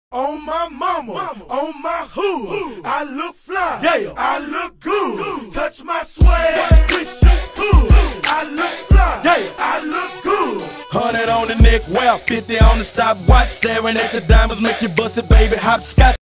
On my mama, on my hood, I look fly, yeah, I look good. Touch my swag, wish you could. I look fly, yeah, I look good. 100 on the neck, well, 50 on the stopwatch. Staring at the diamonds, make you bust it, baby, hopscotch.